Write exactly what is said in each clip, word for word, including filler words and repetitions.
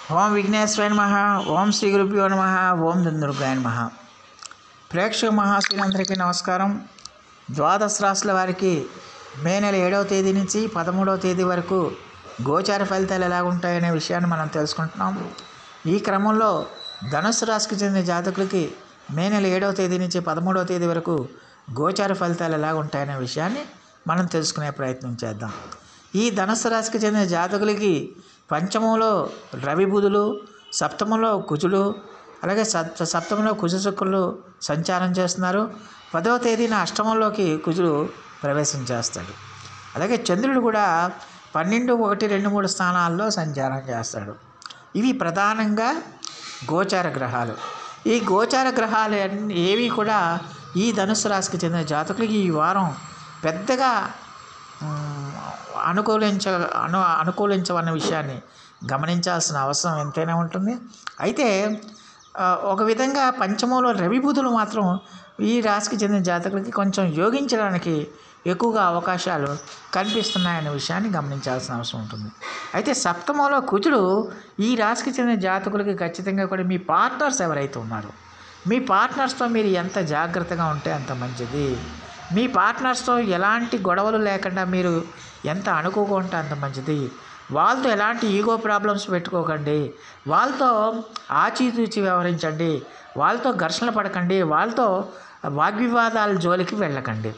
ఓం విఘ్నేశ్వరాయ నమః. ఓం శ్రీ గురుభ్యో నమః. ఓం దుర్గాయ నమః. ప్రేక్షక మహాశీలందరికీ నమస్కారం. ద్వాదశ రాశుల వారికి మే నెల ఏడవ తేదీ నుంచి పదమూడవ తేదీ వరకు గోచార ఫలితాలు ఎలా ఉంటాయనే విషయాన్ని మనం తెలుసుకుంటున్నాం. ఈ క్రమంలో ధనుస్సు రాశికి చెందిన జాతకులకి మే నెల ఏడవ తేదీ నుంచి పదమూడవ తేదీ వరకు గోచార ఫలితాలు ఎలా ఉంటాయనే విషయాన్ని మనం తెలుసుకునే ప్రయత్నం చేద్దాం. ఈ ధనుస్సు రాశికి చెందిన జాతకులకి పంచమంలో రవి బుధులు, సప్తమంలో కుజుడు, అలాగే సప్త సప్తమంలో కుజ శుక్రులు సంచారం చేస్తున్నారు. పదవ తేదీన అష్టమంలోకి కుజుడు ప్రవేశం చేస్తాడు. అలాగే చంద్రుడు కూడా పన్నెండు ఒకటి రెండు మూడు స్థానాల్లో సంచారం చేస్తాడు. ఇవి ప్రధానంగా గోచార గ్రహాలు. ఈ గోచార గ్రహాలు ఏవి కూడా ఈ ధనుస్సు రాశికి చెందిన జాతకులకి ఈ వారం పెద్దగా అనుకూలించ అను అనుకూలించవన్న విషయాన్ని గమనించాల్సిన అవసరం ఎంతైనా ఉంటుంది. అయితే ఒక విధంగా పంచమంలో రవి బుధులు మాత్రం ఈ రాశికి చెందిన జాతకులకి కొంచెం యోగించడానికి ఎక్కువగా అవకాశాలు కనిపిస్తున్నాయనే విషయాన్ని గమనించాల్సిన అవసరం ఉంటుంది. అయితే సప్తమంలో కుజుడు ఈ రాశికి చెందిన జాతకులకి ఖచ్చితంగా కూడా మీ పార్ట్నర్స్ ఎవరైతే ఉన్నారో మీ పార్ట్నర్స్తో మీరు ఎంత జాగ్రత్తగా ఉంటే అంత మంచిది. మీ పార్ట్నర్స్తో ఎలాంటి గొడవలు లేకుండా మీరు ఎంత అనుకోగా ఉంటే అంత మంచిది. వాళ్ళతో ఎలాంటి ఈగో ప్రాబ్లమ్స్ పెట్టుకోకండి. వాళ్ళతో ఆచితూచి వ్యవహరించండి. వాళ్ళతో ఘర్షణ పడకండి. వాళ్ళతో వాగ్వివాదాల జోలికి వెళ్ళకండి.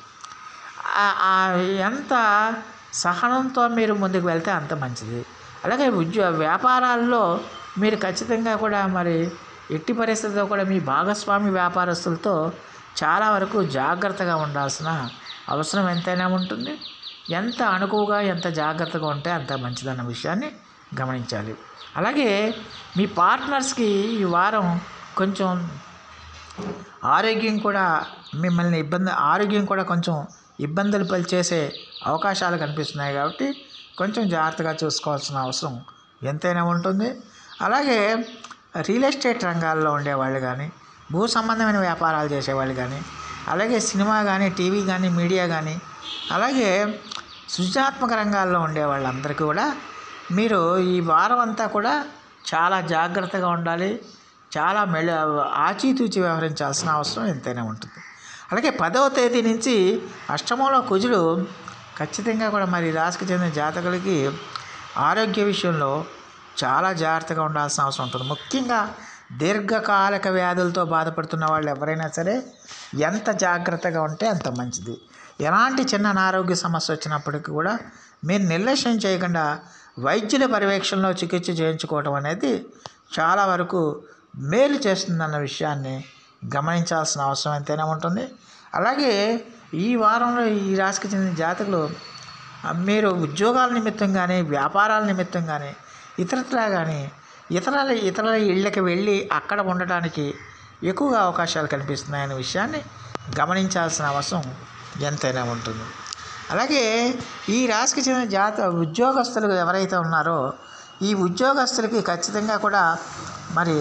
ఎంత సహనంతో మీరు ముందుకు వెళ్తే అంత మంచిది. అలాగే ఉద్యోగ వ్యాపారాల్లో మీరు ఖచ్చితంగా కూడా మరి ఎట్టి పరిస్థితుల్లో కూడా మీ భాగస్వామి వ్యాపారస్తులతో చాలా వరకు జాగ్రత్తగా ఉండాల్సిన అవసరం ఎంతైనా ఉంటుంది. ఎంత అనుకువగా ఎంత జాగ్రత్తగా ఉంటే అంత మంచిదన్న విషయాన్ని గమనించాలి. అలాగే మీ పార్ట్నర్స్కి ఈ వారం కొంచెం ఆరోగ్యం కూడా మిమ్మల్ని ఇబ్బంది ఆరోగ్యం కూడా కొంచెం ఇబ్బందులు పనిచేసే అవకాశాలు కనిపిస్తున్నాయి కాబట్టి కొంచెం జాగ్రత్తగా చూసుకోవాల్సిన అవసరం ఎంతైనా ఉంటుంది. అలాగే రియల్ ఎస్టేట్ రంగాల్లో ఉండేవాళ్ళు కానీ భూ సంబంధమైన వ్యాపారాలు చేసేవాళ్ళు కానీ అలాగే సినిమా కానీ టీవీ కానీ మీడియా కానీ అలాగే సృజనాత్మక రంగాల్లో ఉండే వాళ్ళందరికీ కూడా మీరు ఈ వారం అంతా కూడా చాలా జాగ్రత్తగా ఉండాలి. చాలా మెళ ఆచితూచి వ్యవహరించాల్సిన అవసరం ఎంతైనా ఉంటుంది. అలాగే పదవ తేదీ నుంచి అష్టమంలో కుజుడు ఖచ్చితంగా కూడా మరి రాశికి చెందిన జాతకులకి ఆరోగ్య విషయంలో చాలా జాగ్రత్తగా ఉండాల్సిన అవసరం ఉంటుంది. ముఖ్యంగా దీర్ఘకాలిక వ్యాధులతో బాధపడుతున్న వాళ్ళు ఎవరైనా సరే ఎంత జాగ్రత్తగా ఉంటే అంత మంచిది. ఎలాంటి చిన్న అనారోగ్య సమస్య వచ్చినప్పటికీ కూడా మీరు నిర్లక్ష్యం చేయకుండా వైద్యుల పర్యవేక్షణలో చికిత్స చేయించుకోవడం అనేది చాలా వరకు మేలు చేస్తుందన్న విషయాన్ని గమనించాల్సిన అవసరం ఎంతైనా ఉంటుంది. అలాగే ఈ వారంలో ఈ రాశికి చెందిన జాతకులు మీరు ఉద్యోగాల నిమిత్తం కానీ వ్యాపారాల నిమిత్తం కానీ ఇతరత్రా కానీ ఇతరుల ఇతరుల ఇళ్ళకి వెళ్ళి అక్కడ ఉండటానికి ఎక్కువగా అవకాశాలు కనిపిస్తున్నాయనే విషయాన్ని గమనించాల్సిన అవసరం ఎంతైనా ఉంటుంది. అలాగే ఈ రాశికి చెందిన జాత ఉద్యోగస్తులు ఎవరైతే ఉన్నారో ఈ ఉద్యోగస్తులకి ఖచ్చితంగా కూడా మరి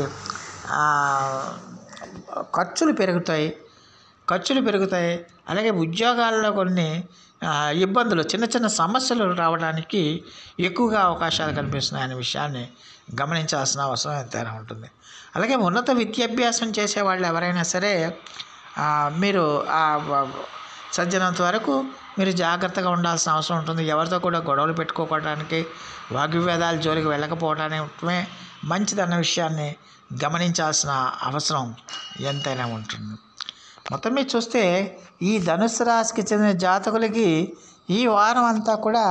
ఖర్చులు పెరుగుతాయి ఖర్చులు పెరుగుతాయి అలాగే ఉద్యోగాల్లో కొన్ని ఇబ్బందులు చిన్న చిన్న సమస్యలు రావడానికి ఎక్కువగా అవకాశాలు కనిపిస్తున్నాయనే విషయాన్ని గమనించాల్సిన అవసరం ఎంతైనా ఉంటుంది. అలాగే ఉన్నత విద్యాభ్యాసం చేసేవాళ్ళు ఎవరైనా సరే మీరు సజ్జనంత వరకు మీరు జాగ్రత్తగా ఉండాల్సిన అవసరం ఉంటుంది. ఎవరితో కూడా గొడవలు పెట్టుకోవడానికి వాగ్వివాదాల జోలికి వెళ్ళకపోవడమే మంచిదన్న విషయాన్ని గమనించాల్సిన అవసరం ఎంతైనా ఉంటుంది. మొత్తం మీద చూస్తే ఈ ధనుస్సు రాశికి చెందిన జాతకులకి ఈ వారం అంతా కూడా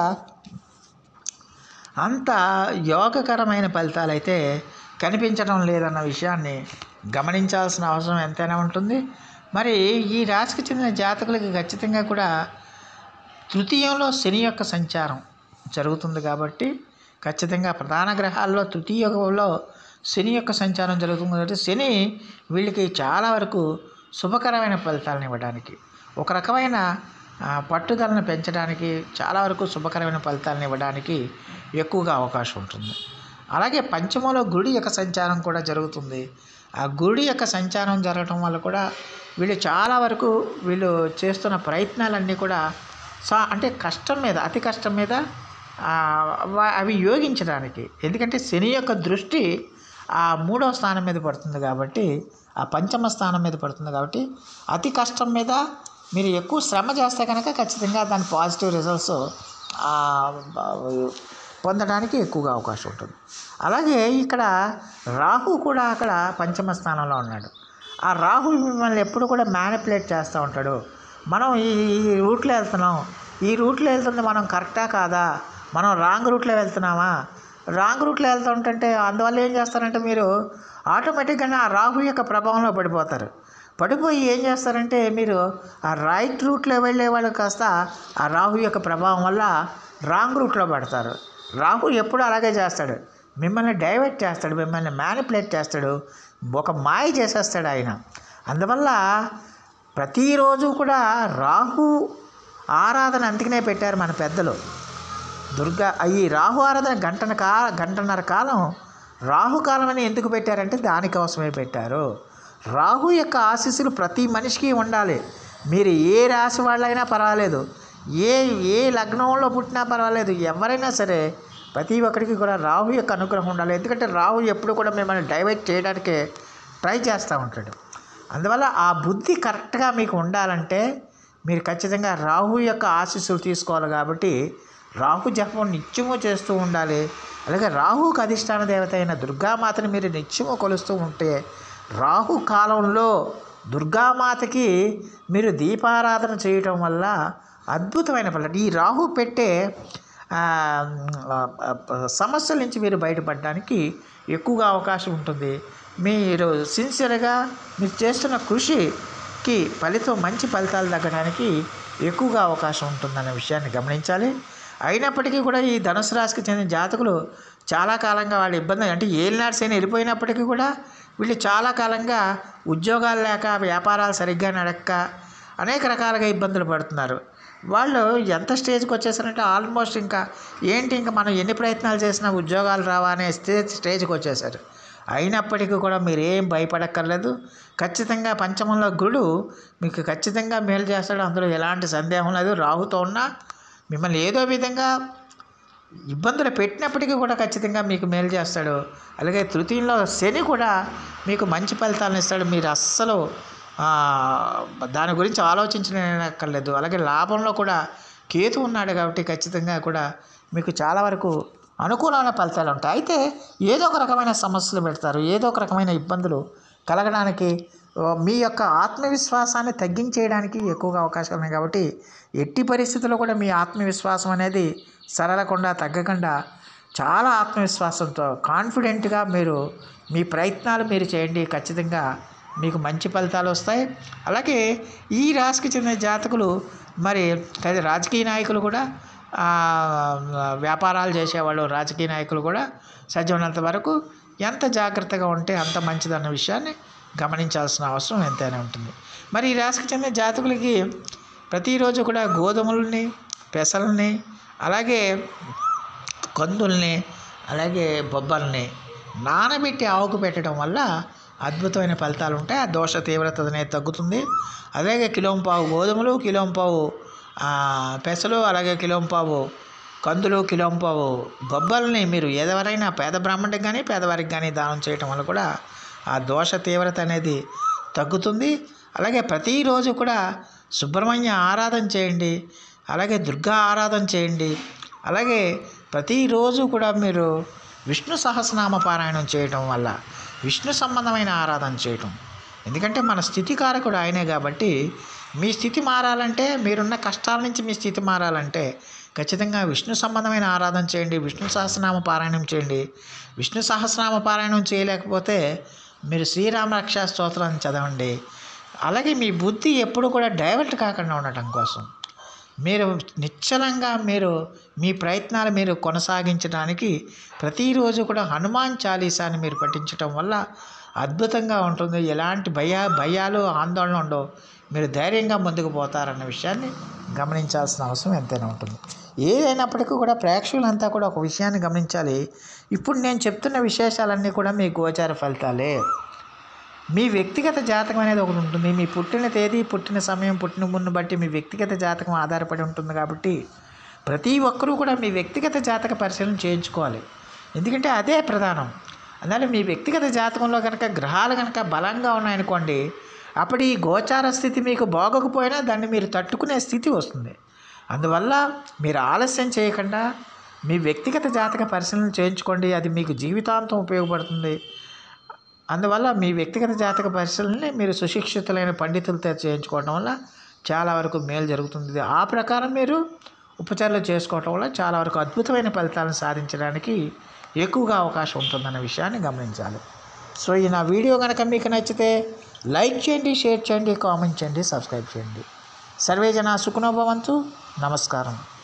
అంత యోగకరమైన ఫలితాలు అయితే కనిపించడం లేదన్న విషయాన్ని గమనించాల్సిన అవసరం ఎంతైనా ఉంటుంది. మరి ఈ రాశికి చెందిన జాతకులకి ఖచ్చితంగా కూడా తృతీయంలో శని యొక్క సంచారం జరుగుతుంది కాబట్టి ఖచ్చితంగా ప్రధాన గ్రహాల్లో తృతీయంలో శని యొక్క సంచారం జరుగుతుంది కాబట్టి శని వీళ్ళకి చాలా వరకు శుభకరమైన ఫలితాలను ఇవ్వడానికి ఒక రకమైన పట్టుదలను పెంచడానికి చాలా వరకు శుభకరమైన ఫలితాలను ఇవ్వడానికి ఎక్కువగా అవకాశం ఉంటుంది. అలాగే పంచమంలో గురుడి యొక్క సంచారం కూడా జరుగుతుంది. ఆ గురుడి యొక్క సంచారం జరగడం వల్ల కూడా వీళ్ళు చాలా వరకు వీళ్ళు చేస్తున్న ప్రయత్నాలన్నీ కూడా సా అంటే కష్టం మీద అతి కష్టం మీద అవి యోగించడానికి. ఎందుకంటే శని యొక్క దృష్టి ఆ మూడవ స్థానం మీద పడుతుంది కాబట్టి, ఆ పంచమ స్థానం మీద పడుతుంది కాబట్టి, అతి కష్టం మీద మీరు ఎక్కువ శ్రమ చేస్తే కనుక ఖచ్చితంగా దాని పాజిటివ్ రిజల్ట్స్ పొందడానికి ఎక్కువగా అవకాశం ఉంటుంది. అలాగే ఇక్కడ రాహు కూడా అక్కడ పంచమ స్థానంలో ఉన్నాడు. ఆ రాహు మిమ్మల్ని ఎప్పుడు కూడా మ్యానిపులేట్ చేస్తూ ఉంటాడు. మనం ఈ ఈ రూట్లో వెళ్తున్నాం, ఈ రూట్లో వెళ్తుంది మనం కరెక్టా కాదా, మనం రాంగ్ రూట్లో వెళ్తున్నామా, రాంగ్ రూట్లో వెళ్తుంటే అందువల్ల ఏం చేస్తారంటే మీరు ఆటోమేటిక్గానే ఆ రాహు యొక్క ప్రభావంలో పడిపోతారు. పడిపోయి ఏం చేస్తారంటే మీరు ఆ రైట్ రూట్లో వెళ్ళే వాళ్ళు కాస్త ఆ రాహు యొక్క ప్రభావం వల్ల రాంగ్ రూట్లో పడతారు. రాహు ఎప్పుడు అలాగే చేస్తాడు, మిమ్మల్ని డైవర్ట్ చేస్తాడు, మిమ్మల్ని మ్యానిపులేట్ చేస్తాడు, ఒక మాయ చేసేస్తాడు ఆయన. అందువల్ల ప్రతిరోజు కూడా రాహు ఆరాధన అందుకనే పెట్టారు మన పెద్దలు. దుర్గా ఈ రాహు ఆరాధన గంటన కా గంటన్నర కాలం రాహుకాలం అని ఎందుకు పెట్టారంటే దానికోసమే పెట్టారు. రాహు యొక్క ఆశీస్సులు ప్రతి మనిషికి ఉండాలి. మీరు ఏ రాశి వాళ్ళైనా పర్వాలేదు, ఏ ఏ లగ్నంలో పుట్టినా పర్వాలేదు, ఎవరైనా సరే ప్రతి ఒక్కరికి కూడా రాహు యొక్క అనుగ్రహం ఉండాలి. ఎందుకంటే రాహు ఎప్పుడు కూడా మిమ్మల్ని డైవర్ట్ చేయడానికే ట్రై చేస్తూ ఉంటాడు. అందువల్ల ఆ బుద్ధి కరెక్ట్గా మీకు ఉండాలంటే మీరు ఖచ్చితంగా రాహు యొక్క ఆశీస్సులు తీసుకోవాలి. కాబట్టి రాహు జపం నిత్యము చేస్తూ ఉండాలి. అలాగే రాహుకు అధిష్టాన దేవత అయిన దుర్గామాతని మీరు నిత్యము కొలుస్తూ ఉంటే, రాహు కాలంలో దుర్గామాతకి మీరు దీపారాధన చేయటం వల్ల అద్భుతమైన ఫలితం. ఈ రాహు పెట్టే సమస్యల నుంచి మీరు బయటపడడానికి ఎక్కువగా అవకాశం ఉంటుంది. మీరు సిన్సియర్గా మీరు చేస్తున్న కృషికి ఫలితం మంచి ఫలితాలు తగ్గడానికి ఎక్కువగా అవకాశం ఉంటుందనే విషయాన్ని గమనించాలి. అయినప్పటికీ కూడా ఈ ధనుసు రాశికి చెందిన జాతకులు చాలా కాలంగా వాళ్ళ ఇబ్బంది అంటే ఏలినాడు శని వెళ్ళిపోయినప్పటికీ కూడా వీళ్ళు చాలా కాలంగా ఉద్యోగాలు లేక, వ్యాపారాలు సరిగ్గా నడక్క అనేక రకాలుగా ఇబ్బందులు పడుతున్నారు. వాళ్ళు ఎంత స్టేజ్కి వచ్చేసారంటే ఆల్మోస్ట్ ఇంకా ఏంటి ఇంకా మనం ఎన్ని ప్రయత్నాలు చేసినా ఉద్యోగాలు రావా అనే స్టేజ్ స్టేజ్కి వచ్చేసారు. అయినప్పటికీ కూడా మీరు ఏం భయపడక్కర్లేదు. ఖచ్చితంగా పంచమంలో గురుడు మీకు ఖచ్చితంగా మేలు చేస్తాడు, అందులో ఎలాంటి సందేహం లేదు. రాహుతో ఉన్న మిమ్మల్ని ఏదో విధంగా ఇబ్బందులు పెట్టినప్పటికీ కూడా ఖచ్చితంగా మీకు మేలు చేస్తాడు. అలాగే తృతీయంలో శని కూడా మీకు మంచి ఫలితాలను ఇస్తాడు. మీరు అస్సలు దాని గురించి ఆలోచించనక్కర్లేదు. అలాగే లాభంలో కూడా కేతు ఉన్నాడు కాబట్టి ఖచ్చితంగా కూడా మీకు చాలా వరకు అనుకూలమైన ఫలితాలు ఉంటాయి. అయితే ఏదో ఒక రకమైన సమస్యలు పెడతారు, ఏదో ఒక రకమైన ఇబ్బందులు కలగడానికి, మీ యొక్క ఆత్మవిశ్వాసాన్ని తగ్గించేయడానికి ఎక్కువగా అవకాశాలు ఉన్నాయి. కాబట్టి ఎట్టి పరిస్థితుల్లో కూడా మీ ఆత్మవిశ్వాసం అనేది సరళకుండా తగ్గకుండా చాలా ఆత్మవిశ్వాసంతో కాన్ఫిడెంట్గా మీరు మీ ప్రయత్నాలు మీరు చేయండి. ఖచ్చితంగా మీకు మంచి ఫలితాలు వస్తాయి. అలాగే ఈ రాశికి చెందిన జాతకులు మరి రాజకీయ నాయకులు కూడా, వ్యాపారాలు చేసేవాళ్ళు, రాజకీయ నాయకులు కూడా సాధ్యమైనంత వరకు ఎంత జాగ్రత్తగా ఉంటే అంత మంచిదన్న విషయాన్ని గమనించాల్సిన అవసరం ఎంతైనా ఉంటుంది. మరి ఈ రాశికి చెందిన జాతకులకి ప్రతిరోజు కూడా గోధుమలని, పెసల్ని, అలాగే కందుల్ని, అలాగే బొబ్బల్ని నానబెట్టి ఆవుకు పెట్టడం వల్ల అద్భుతమైన ఫలితాలు ఉంటాయి. ఆ దోష తీవ్రత అనేది తగ్గుతుంది. అలాగే కిలోంపావు గోధుమలు, కిలోంపావు పెసలు, అలాగే కిలోంపావు కందులు, కిలోంపావు బొబ్బల్ని మీరు ఎవరైనా పేద బ్రాహ్మణుడికి కానీ పేదవారికి కానీ దానం చేయటం వల్ల కూడా ఆ దోష తీవ్రత అనేది తగ్గుతుంది. అలాగే ప్రతిరోజు కూడా సుబ్రహ్మణ్య ఆరాధన చేయండి, అలాగే దుర్గా ఆరాధన చేయండి. అలాగే ప్రతిరోజు కూడా మీరు విష్ణు సహస్రనామ పారాయణం చేయటం వల్ల విష్ణు సంబంధమైన ఆరాధన చేయటం, ఎందుకంటే మన స్థితికారకుడు ఆయనే కాబట్టి మీ స్థితి మారాలంటే, మీరున్న కష్టాల నుంచి మీ స్థితి మారాలంటే ఖచ్చితంగా విష్ణు సంబంధమైన ఆరాధన చేయండి, విష్ణు సహస్రనామ పారాయణం చేయండి. విష్ణు సహస్రనామ పారాయణం చేయలేకపోతే మీరు శ్రీరామ రక్షా స్తోత్రాన్ని చదవండి. అలాగే మీ బుద్ధి ఎప్పుడు కూడా డైవర్ట్ కాకుండా ఉండటం కోసం మీరు నిశ్చలంగా మీరు మీ ప్రయత్నాలు మీరు కొనసాగించడానికి ప్రతిరోజు కూడా హనుమాన్ చాలీసాని మీరు పఠించడం వల్ల అద్భుతంగా ఉంటుంది. ఎలాంటి భయ భయాలు ఆందోళన ఉండవు, మీరు ధైర్యంగా ముందుకు పోతారన్న విషయాన్ని గమనించాల్సిన అవసరం ఎంతైనా ఉంటుంది. ఏదైనప్పటికీ కూడా ప్రేక్షకులంతా కూడా ఒక విషయాన్ని గమనించాలి. ఇప్పుడు నేను చెప్తున్న విశేషాలన్నీ కూడా మీ గోచార ఫలితాలే. మీ వ్యక్తిగత జాతకం అనేది ఒకటి ఉంటుంది. మీ పుట్టిన తేదీ, పుట్టిన సమయం, పుట్టిన మున్ను బట్టి మీ వ్యక్తిగత జాతకం ఆధారపడి ఉంటుంది. కాబట్టి ప్రతి ఒక్కరూ కూడా మీ వ్యక్తిగత జాతక పరిశీలన చేయించుకోవాలి. ఎందుకంటే అదే ప్రధానం. అందువల్ల మీ వ్యక్తిగత జాతకంలో కనుక గ్రహాలు కనుక బలంగా ఉన్నాయనుకోండి, అప్పుడు ఈ గోచార స్థితి మీకు బాగోకపోయినా దాన్ని మీరు తట్టుకునే స్థితి వస్తుంది. అందువల్ల మీరు ఆలస్యం చేయకుండా మీ వ్యక్తిగత జాతక పరిశీలన చేయించుకోండి. అది మీకు జీవితాంతం ఉపయోగపడుతుంది. అందువల్ల మీ వ్యక్తిగత జాతక పరిశీలనని మీరు సుశిక్షితులైన పండితులతో చేయించుకోవడం వల్ల చాలా వరకు మేలు జరుగుతుంది. ఆ ప్రకారం మీరు ఉపచారాలు చేసుకోవటం వల్ల చాలా వరకు అద్భుతమైన ఫలితాలను సాధించడానికి ఎక్కువగా అవకాశం ఉంటుందన్న విషయాన్ని గమనించాలి. సో ఈ నా వీడియో కనుక మీకు నచ్చితే లైక్ చేయండి, షేర్ చేయండి, కామెంట్ చేయండి, సబ్స్క్రైబ్ చేయండి. సర్వే జనా సుఖినో భవంతు. నమస్కారం.